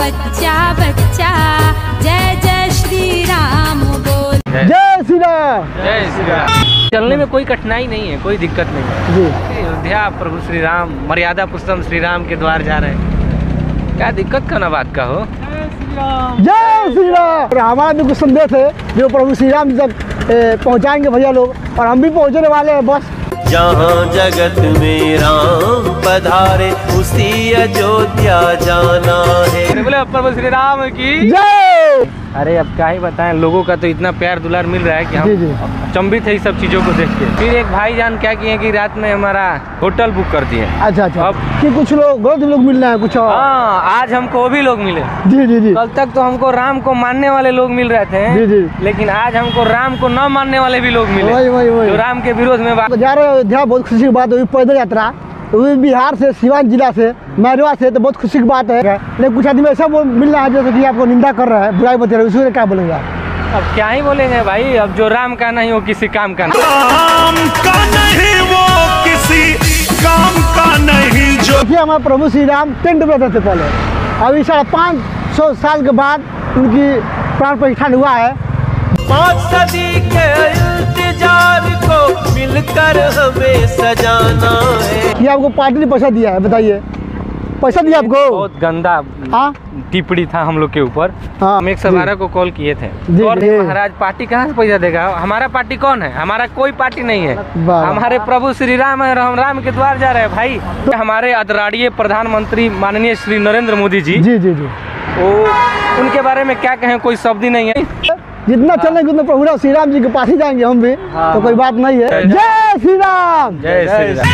बच्चा बच्चा जय जय श्री राम बोल। जय श्री राम। जय श्री राम। चलने में कोई कठिनाई नहीं है, कोई दिक्कत नहीं है जी। अयोध्या प्रभु श्री राम मर्यादा पुरुषोत्तम श्री राम के द्वार जा रहे हैं, क्या दिक्कत का ना बात का हो। जय श्री राम। हमारा भी कुछ संदेश है जो प्रभु श्री राम तक पहुँचाएंगे भैया लोग, और हम भी पहुँचने वाले हैं बस। जहाँ जगत में राम पधारे उसी अयोध्या जाना है। बोले प्रभु श्री राम की जय। अरे अब क्या ही बताएं, लोगों का तो इतना प्यार दुलार मिल रहा है कि जी, जी। हम चंबित है इस सब चीजों को देख के। फिर एक भाईजान क्या किए कि रात में हमारा होटल बुक कर दिए। अच्छा अच्छा। अब कि कुछ लोग गलत लोग मिल रहे हैं कुछ और। हाँ, आज हमको वो भी लोग मिले। जी जी जी। कल तक तो हमको राम को मानने वाले लोग मिल रहे थे। जी जी। लेकिन आज हमको राम को न मानने वाले भी लोग मिले। वही जो राम के विरोध में बात जा रहे हैं अयोध्या, बहुत खुशी की बात हुई। पैदल यात्रा बिहार से, सिवान जिला से, मैरवा से, तो बहुत खुशी की बात है। लेकिन कुछ आदमी ऐसा मिल रहा है जैसे कि आपको निंदा कर रहा है, बुराई बता रहे हैं, उसमें क्या बोलेंगे आप? अब क्या ही बोलेंगे भाई, अब जो राम का नहीं वो किसी काम का नहीं। राम का नहीं वो किसी काम का नहीं। जो देखिए हमारे प्रभु श्री राम टेंट में रहते थे पहले, अभी 550 साल के बाद उनकी प्राण प्रतिष्ठान हुआ है। 5 सदी के इंतजार को मिलकर हमें सजाना है। ये आपको पार्टी ने पैसा दिया है, बताइए पैसा दिया आपको? बहुत गंदा हाँ टिप्पणी था हम लोग के ऊपर। हाँ, हम 112 को कॉल किए थे जी, और जी। महाराज पार्टी कहाँ से पैसा देगा? हमारा पार्टी कौन है? हमारा कोई पार्टी नहीं है। वाह। हमारे प्रभु श्री राम है और हम राम के द्वार जा रहे हैं भाई। तो हमारे आदरणीय प्रधानमंत्री माननीय श्री नरेंद्र मोदी जी, जी जी जी। वो उनके बारे में क्या कहें, कोई शब्द ही नहीं है। जितना चलेंगे उतना प्रभु श्री राम जी के पास ही जाएंगे हम भी। हाँ, तो कोई बात नहीं है। जय जय श्री राम। जय श्री राम।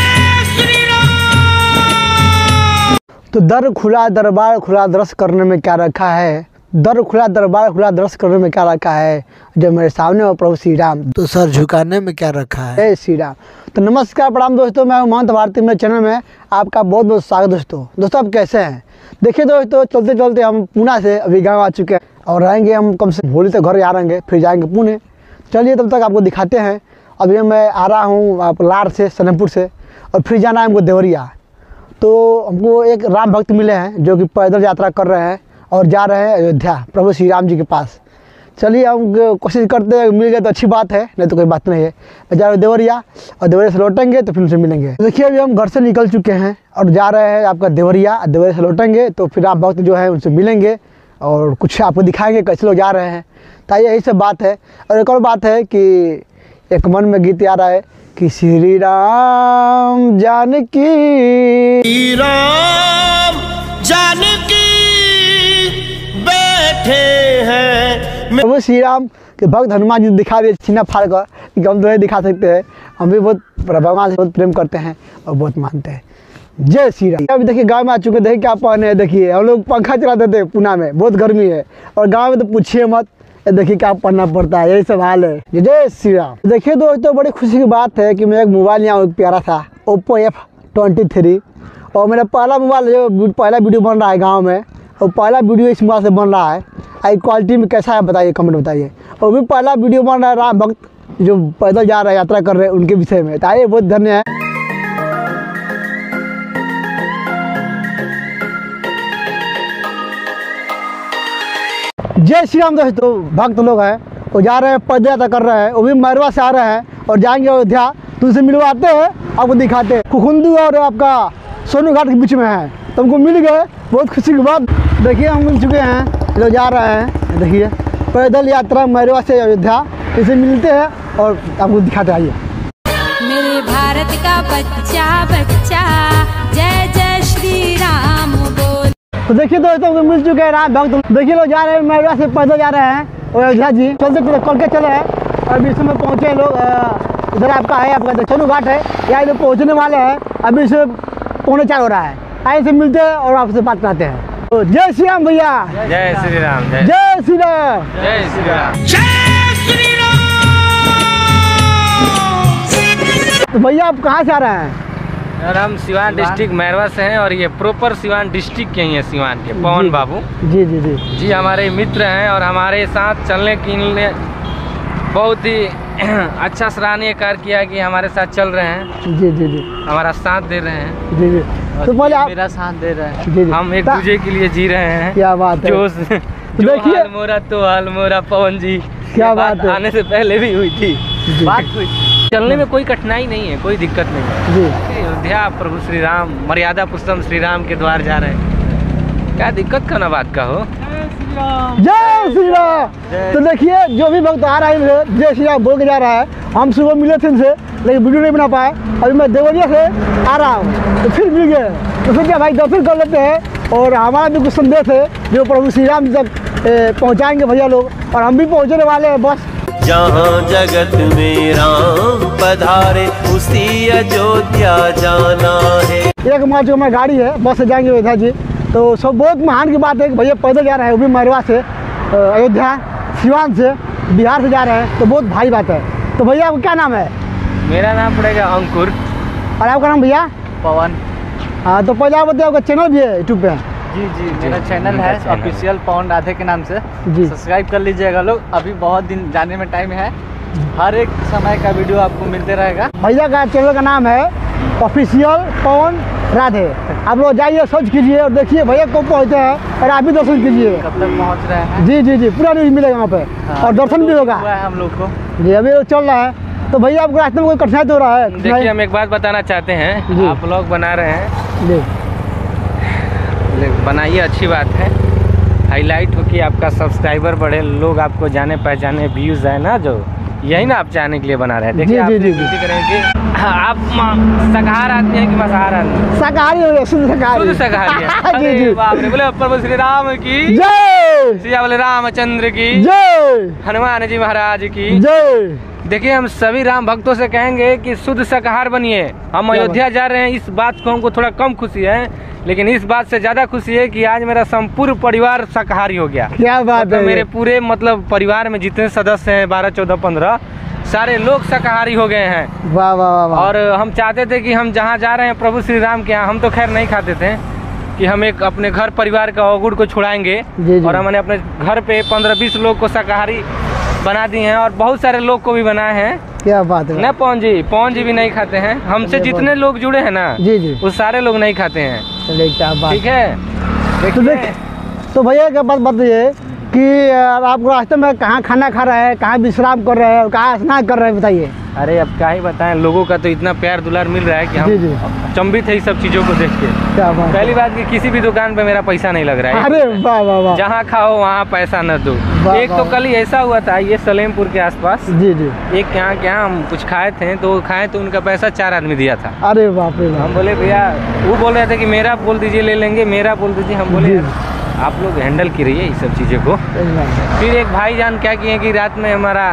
तो दर खुला दरबार खुला दरस करने में क्या रखा है, दर खुला दरबार खुला दरस करने में क्या रखा है, जब मेरे सामने हो प्रभु श्री राम तो सर झुकाने में क्या रखा है। जय श्री राम। तो नमस्कार प्रणाम दोस्तों, मैं हूं महंत भारती। मेरे चैनल में आपका बहुत बहुत स्वागत दोस्तों। दोस्तों आप कैसे हैं? देखिए दोस्तों, चलते चलते हम पूना से अभी गाँव आ चुके हैं और रहेंगे हम कम से होली तक घर आ रहेंगे, फिर जाएंगे पुणे। चलिए तब तक आपको दिखाते हैं। अभी मैं आ रहा हूँ आप लार से, सलेमपुर से, और फिर जाना है हमको देवरिया। तो हमको एक राम भक्त मिले हैं जो कि पैदल यात्रा कर रहे हैं और जा रहे हैं अयोध्या प्रभु श्री राम जी के पास। चलिए हम कोशिश करते हैं, मिल गए तो अच्छी बात है, नहीं तो कोई बात नहीं है। मैं जा रहा हूँ देवरिया और देवरिया से लौटेंगे तो फिर उनसे मिलेंगे। देखिए अभी हम घर से निकल चुके हैं और जा रहे हैं आपका देवरिया। देवरिया से लौटेंगे तो फिर राम भक्त जो है उनसे मिलेंगे और कुछ आपको दिखाएंगे कैसे लोग जा रहे हैं। तो यही सब बात है। और एक और बात है कि एक मन में गीत आ रहा है कि श्री राम जानकी राम जानकी बैठे हैं। प्रभु श्री राम के भक्त हनुमान जी दिखा दिए सीना फाड़ कर कि हम तो नहीं दिखा सकते हैं। हम भी बहुत भगवान से बहुत प्रेम करते हैं और बहुत मानते हैं। जय श्री राम। अभी देखिए गांव में आ चुके, देखिए क्या पहने हैं। देखिए हम लोग पंखा चलाते थे पुणे में, बहुत गर्मी है, और गाँव में तो पूछिए मत। देखिए क्या पढ़ना पड़ता है, यही सब हाल है। जय श्री राम। देखिए दोस्तों, बड़ी खुशी की बात है कि मैं एक मोबाइल यहाँ प्यारा था Oppo F23, और मेरा पहला मोबाइल जो पहला वीडियो बन रहा है गांव में, और पहला वीडियो इस मोबाइल से बन रहा है। आई क्वालिटी में कैसा है बताइए, कमेंट बताइए। और भी पहला वीडियो बन रहा है राम भक्त जो पैदल जा रहे हैं, यात्रा कर रहे हैं, उनके विषय में। तो आइए, बहुत धन्य है। जय श्री राम। दोस्तों भक्त लोग हैं, वो जा रहे हैं पैदल यात्रा कर रहे हैं, वो भी मैरवा से आ रहे हैं और जाएंगे अयोध्या। तो उनसे मिलवाते हैं, आपको दिखाते हैं। कुखुंदू और आपका सोनू घाट के बीच में है, तो हमको मिल गए, बहुत खुशी की बात। देखिए हम मिल चुके हैं, लोग जा रहे हैं। देखिए पैदल यात्रा मैरवा से अयोध्या, इसे मिलते हैं और आपको दिखाते आइए। मेरे भारत का बच्चा बच्चा जय जय श्री राम बोल। तो देखिए दोस्तों हमको मिल चुके हैं राम भक्त। देखिए लोग जा रहे हैं मैरवा से पैदल जा रहे हैं अयोध्या जी। चलते चलते कल के चले हैं और अभी इसमें पहुँचे लोग। इधर आपका है, आपका सोनू घाट है, यहाँ इधर पहुँचने वाले हैं। अभी इसे 3:45 हो रहा है। आइए से मिलते हैं और आपसे बात करते हैं। तो जय श्री राम भैया। जय श्री राम। जय श्री राम। जय श्री राम। तो भैया आप कहाँ से आ रहे हैं? और हम सिवान डिस्ट्रिक्ट मैरवा से हैं, और ये प्रॉपर सिवान डिस्ट्रिक्ट के ही है, सिवान के पवन बाबू जी जी जी जी हमारे मित्र हैं और हमारे साथ चलने के लिए बहुत ही अच्छा सराहनीय कार्य किया कि हमारे साथ चल रहे हैं, जी जी जी हमारा साथ दे रहे हैं। जी जी। तो पहले आप मेरा साथ दे रहे हैं। जी, जी। हम एक दूसरे के लिए जी रहे हैं। क्या बात है। जो देखिए- हाल मोरा तो हाल मोरा पवन जी। क्या ये बात है। आने से पहले भी हुई थी। जी। बात हुई थी। चलने में कोई कठिनाई नहीं है, कोई दिक्कत नहीं है। जी अयोध्या प्रभु श्री राम मर्यादा पुरुषोत्तम श्री राम के द्वार जा रहे हैं, क्या दिक्कत का ना बात का हो। जय श्री राम। तो देखिए जो भी भक्त आ रहा है जय श्री राम बोल के जा रहा है। हम सुबह मिले थे इनसे लेकिन वीडियो नहीं बना पाए। अभी मैं देवरिया से आ रहा हूँ तो फिर मिल गए, तो फिर क्या भाई दर्शन कर लेते हैं और हमारा भी कुछ संदेश है जो प्रभु श्री राम तक पहुँचाएंगे भैया लोग, और हम भी पहुँचने वाले हैं बस। जहाँ जगत में राम पधारे उसी अयोध्या जाना है। एक मार्च जो हमारी गाड़ी है बस से जाएंगे अयोध्या जी, तो सब बहुत महान की बात है कि भैया पैदल जा रहे हैं, वो भी मैरवा से अयोध्या, सिवान से, बिहार से जा रहे हैं, तो बहुत भारी बात है। तो भैया आपका क्या नाम है? मेरा नाम पड़ेगा अंकुर। और आपका नाम भैया? पवन। हाँ तो पहले आप बताइए आपका चैनल भी है यूट्यूब पे? जी मेरा चैनल है ऑफिशियल पवन राधे के नाम से। जी। सब्सक्राइब कर लीजिएगा लोग, अभी बहुत दिन जाने में टाइम है, हर एक समय का वीडियो आपको मिलते रहेगा। भैया का चैनल का नाम है ऑफिशियल पवन राधे। आप लोग जाइए सर्च कीजिए और देखिए भैया को पहुँचते हैं और आप भी दर्शन कीजिए। कब तक पहुंच रहे हैं? जी जी जी पूरा न्यूज मिलेगा वहाँ पे और दर्शन भी होगा। हुआ है हम लोग को। जी अभी चल रहा है। तो भैया आपको रास्ते में कोई कठिनाई तो हो रहा है? देखिए हम एक बात बताना चाहते जी। हैं, आप लोग बना रहे हैं, जी बनाइए, अच्छी बात है। हाईलाइट हो कि आपका सब्सक्राइबर बढ़े, लोग आपको जाने पहचाने, व्यूज आए ना, जो यही ना आप चाहने के लिए बना रहे हैं। देखिए जी, आप जी, जी, विनती करेंगे कि आप शाकाहार आदमी हैं कि मांसाहार आदमी? शाकाहारी हो गया, शुद्ध शाकाहारी। शुद्ध शाकाहारी है। जी अरे जी बाप रे, बोले प्रभु श्री राम की जय श्री बोले रामचंद्र की जय हनुमान जी महाराज की। जय। देखिए हम सभी राम भक्तों से कहेंगे कि शुद्ध शाकाहार बनिए। हम अयोध्या जा रहे हैं, इस बात को हमको थोड़ा कम खुशी है, लेकिन इस बात से ज्यादा खुशी है कि आज मेरा संपूर्ण परिवार शाकाहारी हो गया। क्या बात है। मेरे पूरे परिवार में जितने सदस्य हैं 12, 14, 15 सारे लोग शाकाहारी हो गए हैं। वाह वाह वाह वाह। और हम चाहते थे कि हम जहाँ जा रहे हैं प्रभु श्री राम के यहाँ, हम तो खैर नहीं खाते थे, कि हम एक अपने घर परिवार का अवगुण को छुड़ाएंगे। जी, जी। और हमने अपने घर पे 15-20 लोग को शाकाहारी बना दिए हैं और बहुत सारे लोग को भी बनाए हैं। क्या बात है। न पवन जी भी नहीं खाते हैं। हमसे जितने लोग जुड़े हैं ना, जी जी वो सारे लोग नहीं खाते हैं। चलिए क्या बात। ठीक है। तो देख तो भैया क्या बात बताइए कि आप रास्ते में कहाँ खाना खा रहे हैं, कहाँ विश्राम कर रहे हैं और कहाँ स्नान कर रहे हैं, बताइए। अरे अब क्या ही बताएं, लोगों का तो इतना प्यार दुलार मिल रहा है कि जी, जी। हम चंबित है इस सब चीज़ों को देख के। क्या बात है। पहली बात कि किसी भी दुकान पे मेरा पैसा नहीं लग रहा है। अरे वाह वाह वाह। जहाँ खाओ वहाँ पैसा न दो। वाह, एक तो वाह। कल ही ऐसा हुआ था, ये सलेमपुर के आसपास, जी जी। एक यहाँ हम कुछ खाए थे, तो खाए तो उनका पैसा 4 आदमी दिया था। अरे बाप रे बाप। हम बोले भैया, वो बोल रहे थे कि मेरा बोल दीजिए ले लेंगे, मेरा बोल दीजिए। हम बोले जी। यार, आप लोग हैंडल कीजिए इस सब चीज़ों को। फिर एक भाईजान क्या किए कि रात में हमारा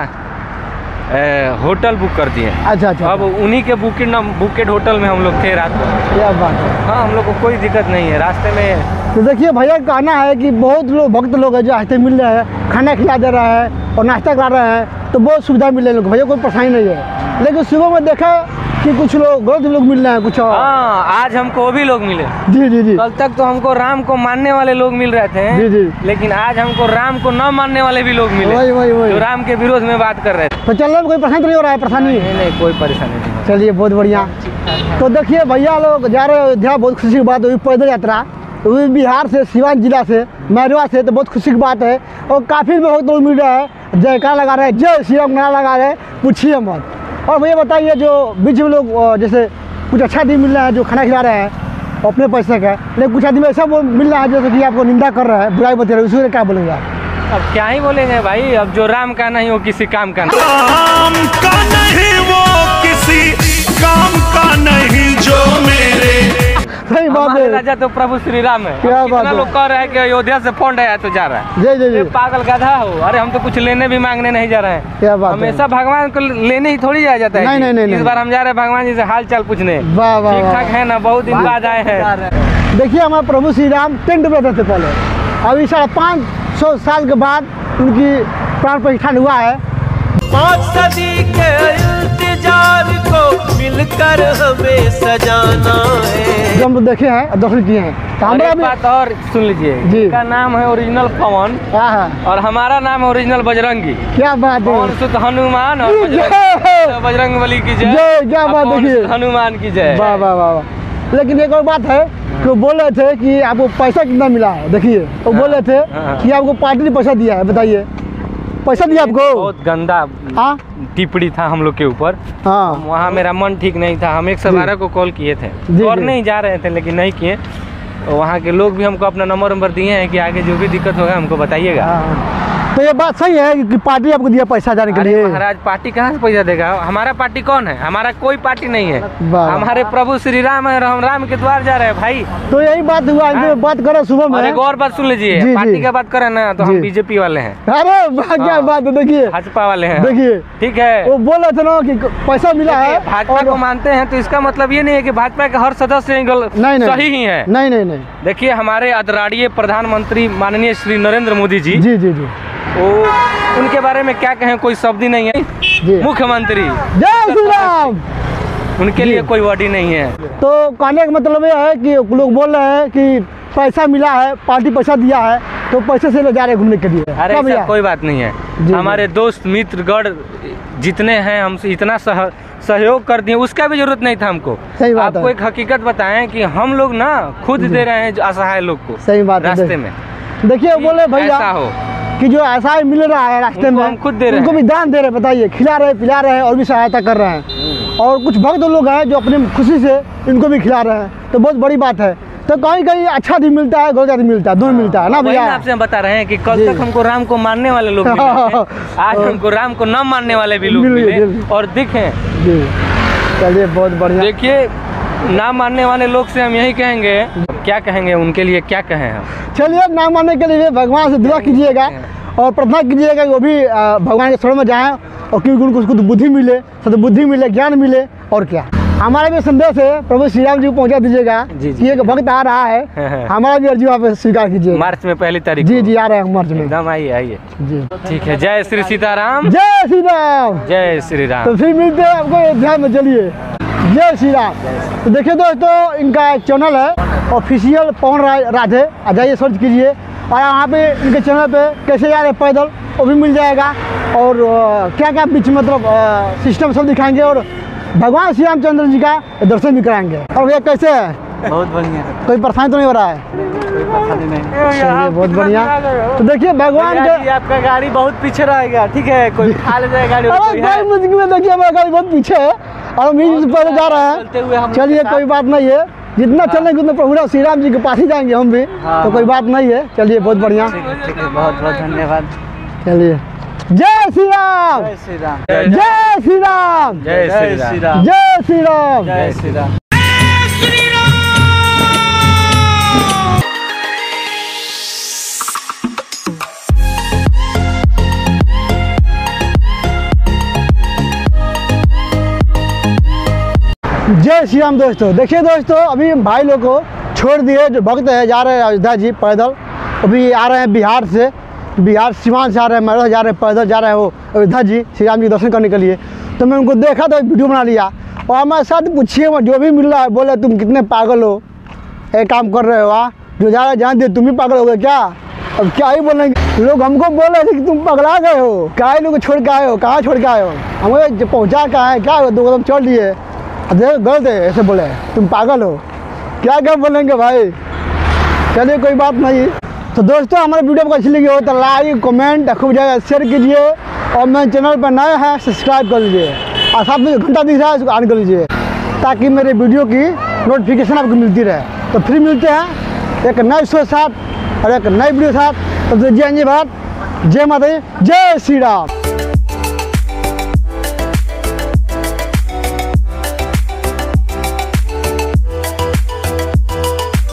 होटल बुक कर दिए। अच्छा अच्छा। अब उन्हीं के बुकेड होटल में हम लोग थे रात को। क्या बात है। हाँ, हम लोग को कोई दिक्कत नहीं है रास्ते में। तो देखिए भैया का कहना है कि बहुत लोग भक्त लोग हैं जो रास्ते मिल रहे हैं, खाना खिला दे रहा है और नाश्ता करा रहे हैं, तो बहुत सुविधा मिल रही है, भैया कोई परेशानी नहीं है। लेकिन सुबह में देखा कि कुछ लोग गलत लोग मिल रहे हैं कुछ और। हाँ, आज हमको वो भी लोग मिले। जी जी जी। कल तक तो हमको राम को मानने वाले लोग मिल रहे थे। जी जी। लेकिन आज हमको राम को न मानने वाले भी लोग मिले, वही जो राम के विरोध में बात कर रहे थे। तो चलने में कोई परेशानी तो नहीं हो रहा है? परेशानी नहीं, कोई परेशानी नहीं। चलिए बहुत बढ़िया। तो देखिए भैया लोग जा रहे हैं अयोध्या, बहुत खुशी की बात है। पैदल यात्रा, वो भी बिहार से, सिवान जिला से, मैरवा से, तो बहुत खुशी की बात है। और काफ़ी बहुत लोग मिल रहा है, जयकार लगा रहे हैं, जय श्री राम नारा लगा रहे हैं, पूछिए मत। और भैया बताइए जो बीच में लोग जैसे कुछ अच्छा दिन मिल रहा है, जो खाना खिला रहे हैं अपने पैसे का, लेकिन कुछ आदमी ऐसा मिल रहा है जैसे कि आपको निंदा कर रहा है, बुराई बता रहे हैं, उसके लिए क्या बोलेंगे आप? अब क्या ही बोलेंगे भाई, अब जो राम का नहीं वो किसी काम का नहीं। राम का नहीं वो किसी काम का नहीं, जो मेरे सही बात हमारे है। राजा तो प्रभु श्री राम है। क्या अब बात कितना है। लोग कह रहे हैं कि अयोध्या से फंड आया तो जा रहा है। जय जय ये जय। पागल गधा हो। अरे हम तो कुछ लेने भी मांगने नहीं जा रहे हैं। क्या बात है। हमेशा भगवान को लेने ही थोड़ी जाया जाता है। नहीं, नहीं, नहीं, इस नहीं। बार हम जा रहे हैं भगवान जी से हाल चाल पूछने। वाह वाह ठीक वाह। ठाक है ना, बहुत दिन बाद आए हैं। देखिए हमारे प्रभु श्री राम टेंट में रहते थे पहले, अभी 550 साल के बाद उनकी प्राण प्रतिष्ठान हुआ है। 5 सदी के इंतजार को मिलकर हमें सजाना है। जो हम लोग देखे हैं, दर्शन किए हैं, तो और हमारा एक भी। बात और सुन लीजिए, जी। इनका नाम है ओरिजिनल पवन हाँ, और हमारा नाम है ओरिजिनल बजरंगी। क्या बात पवन है। सुत हनुमान और जय। बजरंग बली की जय। जय, क्या और बात पवन देखिए। सुत हनुमान की जय। वाह वाह वाह वाह। लेकिन एक और बात है कि वो बोल रहे थे कि आपको पैसा कितना मिला है। देखिए वो बोल रहे थे कि आपको पार्टी ने पैसा दिया है। बताइए, पैसा दिया आपको? बहुत गंदा हाँ टिप्पणी था हम लोग के ऊपर। हाँ वहाँ मेरा मन ठीक नहीं था। हम 112 को कॉल किए थे और नहीं जा रहे थे, लेकिन नहीं किए। वहाँ के लोग भी हमको अपना नंबर दिए हैं कि आगे जो भी दिक्कत होगा हमको बताइएगा। तो ये बात सही है कि पार्टी आपको दिया पैसा जाने के लिए? महाराज पार्टी कहाँ से पैसा देगा? हमारा पार्टी कौन है? हमारा कोई पार्टी नहीं है। हमारे प्रभु श्री राम है, हम राम के द्वार जा रहे हैं भाई। तो यही बात हुआ, इनसे बात करो सुबह में। और एक और बात सुन लीजिए, पार्टी का बात करें ना तो हम बीजेपी वाले हैं। अरे क्या बात है, देखिए भाजपा वाले हैं। देखिए ठीक है, वो बोल रहे थे ना कि पैसा मिला है। भाजपा को मानते हैं तो इसका मतलब ये नहीं है कि भाजपा के हर सदस्य सही ही है। नहीं। देखिए हमारे आदरणीय प्रधानमंत्री माननीय श्री नरेंद्र मोदी जी, जी वो उनके बारे में क्या कहें, कोई शब्द ही नहीं है। मुख्यमंत्री जय श्री राम, उनके लिए कोई वर्ड ही नहीं है। तो कहने का मतलब ये है कि लोग बोल रहे हैं कि पैसा मिला है, पार्टी पैसा दिया है, तो पैसे से ले जा रहे घूमने के लिए। अरे ऐसा कोई बात नहीं है। हमारे दोस्त मित्र गढ़ जितने हैं हमसे इतना सहयोग कर दिए, उसका भी जरूरत नहीं था हमको। सही बात आपको एक हकीकत बताएं कि हम लोग ना खुद दे रहे हैं असहाय लोग को। सही बात रास्ते में। देखिए बोले भैया ऐसा हो कि जो ऐसा मिल रहा है रास्ते में, हम खुद दे रहे हैं, उनको भी दान दे रहे हैं। बताइए, खिला रहे पिला रहे हैं और भी सहायता कर रहे हैं। और कुछ भक्त लोग हैं जो अपनी खुशी से इनको भी खिला रहे हैं, तो बहुत बड़ी बात है। तो कहीं कहीं अच्छा भी मिलता है, गलत भी मिलता है, दोनों मिलता है ना भैया। आपसे हम बता रहे हैं कि कल तक हमको राम को मानने वाले लोग मिले थे, आज हमको राम को न मानने वाले भी लोग मिले और दिखे। चलिए बहुत बढ़िया। देखिए ना मानने वाले लोग से हम यही कहेंगे, क्या कहेंगे उनके लिए, क्या कहें हम? चलिए ना मानने के लिए भगवान से दुआ कीजिएगा और प्रार्थना कीजिएगा कि वो भी भगवान के शरण में जाएं, और क्योंकि उनको बुद्धि मिले, सद्बुद्धि मिले, ज्ञान मिले। और क्या हमारा भी संदेश है, प्रभु श्री राम जी को पहुंचा दीजिएगा कि एक भक्त आ रहा है, हमारा भी अर्जी वहाँ पे स्वीकार कीजिए। मार्च में 1 तारीख। जी आ रहे हैं मार्च में। एकदम आइए जी ठीक है। जय श्री सीताराम, जय श्री राम, जय श्री राम। तो फिर मिलते हैं आपको ध्यान में। चलिए जय श्री राम। तो देखिए दोस्तों, इनका एक चैनल है ऑफिशियल पवन राधे, जाइए सर्च कीजिए। और यहाँ पे इनके चैनल पे कैसे जा रहे पैदल वो भी मिल जाएगा, और क्या क्या बीच मतलब सिस्टम सब दिखाएंगे, और भगवान श्री रामचंद्र जी का दर्शन भी कराएंगे। और ये कैसे है? बहुत बढ़िया। कोई परेशानी तो नहीं हो रहा है? कोई परेशानी नहीं। चलिए बहुत बढ़िया। तो देखिए भगवान के, आपका गाड़ी बहुत पीछे रहेगा, ठीक है, कोई खा ले जाए गाड़ी। देखिए हमारा गाड़ी बहुत पीछे है और हम यहीं से पहले जा रहे हैं। चलिए कोई बात नहीं है, जितना चलेंगे उतना प्रभु श्री राम जी के पास ही जाएंगे हम भी। तो कोई बात नहीं है। चलिए बहुत बढ़िया, ठीक है, बहुत बहुत धन्यवाद। चलिए जय श्री राम, जय श्री राम, जय श्री राम, जय श्री राम, जय श्री राम, जय श्री राम। जय श्री राम। दोस्तों देखिए दोस्तों, अभी हम भाई लोग को छोड़ दिए, जो भक्त है जा रहे हैं अयोध्या जी पैदल। अभी आ रहे हैं बिहार से, बिहार सीमांत से आ रहे हैं, मैरठ जा रहे हैं, पैदल जा रहे हैं वो अयोध्या जी श्री राम जी दर्शन करने के लिए। तो मैं उनको देखा तो वीडियो बना लिया, और हमारे साथ पूछिए जो भी मिल रहा है, बोले तुम कितने पागल हो, एक काम कर रहे हो वहाँ जो जा रहे जान दे, तुम ही पागल हो गए क्या? अब क्या ही बोलेंगे लोग, हमको बोल रहे थे कि तुम पगला गए हो, क्या ही लोग छोड़ के आए हो, कहाँ छोड़ के आए हो, हमें पहुँचा कहाँ है, क्या 2 कदम चल दिए, गलत है ऐसे बोले, तुम पागल हो, क्या क्या बोलेंगे भाई। चलिए कोई बात नहीं। तो दोस्तों हमारे वीडियो को अच्छी लगी हो तो लाइक कमेंट खूब जगह शेयर कीजिए, और मेरे चैनल पर नए हैं सब्सक्राइब कर लीजिए, और साथ में जो घंटा दिख रहा है उसको ऑन कर लीजिए, ताकि मेरे वीडियो की नोटिफिकेशन आपको मिलती रहे। तो फिर मिलते हैं एक नए शो साथ और एक नई वीडियो साथ। तब से जय हिंद, जय भारत, जय माता दी, जय श्री राम।